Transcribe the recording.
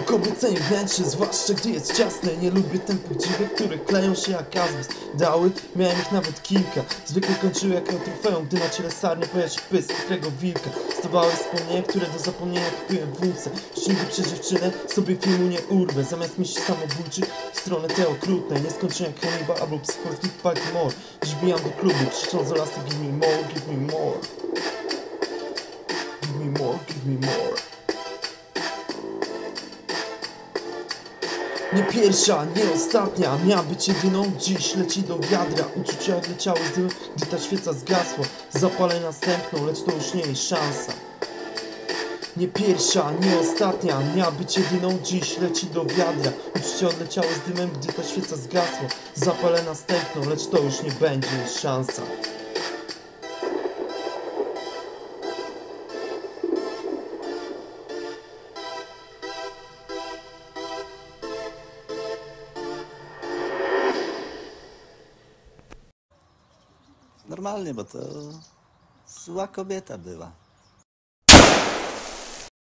Kobiece wnętrze, zwłaszcza gdy jest ciasne. Nie lubię tępych dziwek, które kleją się jak azbest. Dały, miałem ich nawet kilka. Zwykle kończyły jak trofeum, gdy na ciele sarnie pojawia się pysk którego wilka. Stawały wspomnienia, które do zapomnienia kupiłem w łódce. Szczęki przez dziewczynę, sobie filmu nie urwę. Zamiast myśli samobójczych, w stronę te okrutne. Nie skończyłem jak Hannibal albo psycholskich Baltimore. Dziś bijam do klubu, krzycząc o lasy: give me more, give me more. Give me more, give me more. Nie pierwsza, nie ostatnia, miała być jedyną, dziś leci do wiadra. Uczucia odleciały z dymem, gdy ta świeca zgasła. Zapalę następną, lecz to już nie jest szansa. Nie pierwsza, nie ostatnia, miała być jedyną, dziś leci do wiadra. Uczucia odleciały z dymem, gdy ta świeca zgasła. Zapalę następną, lecz to już nie będzie szansa. Normalnie, bo to zła kobieta była.